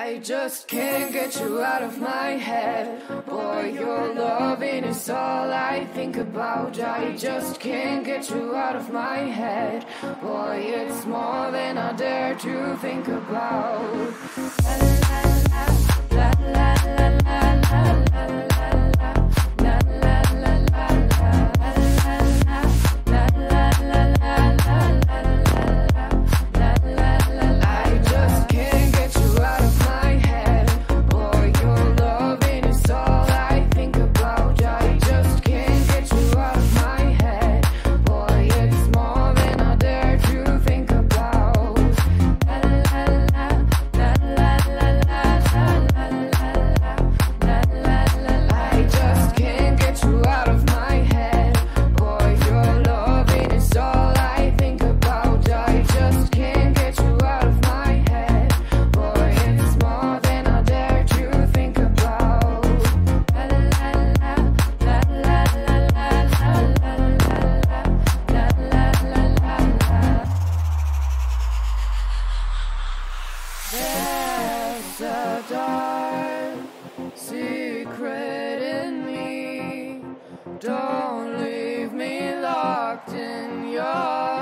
I just can't get you out of my head. Boy, your loving is all I think about. I just can't get you out of my head. Boy, it's more than I dare to think about. La la la la la la la la la la. There's a dark secret in me. Don't leave me locked in your